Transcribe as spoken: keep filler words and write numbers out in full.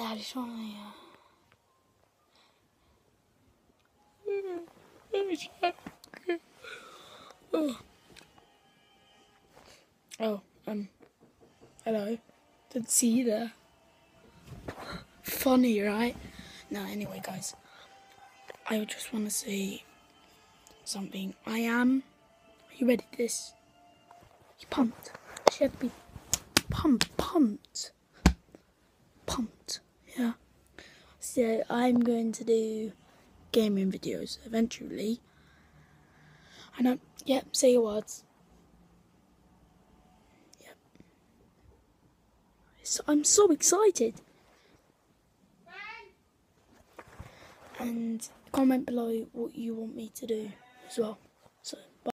Daddy's trying to... Oh. Oh, um, hello. Didn't see you there. Funny, right? No, anyway, guys. I just want to say something. I am... Are you ready for this? You pumped. She had to be pumped, pumped. Pumped, yeah. So, I'm going to do gaming videos eventually. I know, yep, say your words. Yep. So, I'm so excited. And comment below what you want me to do as well.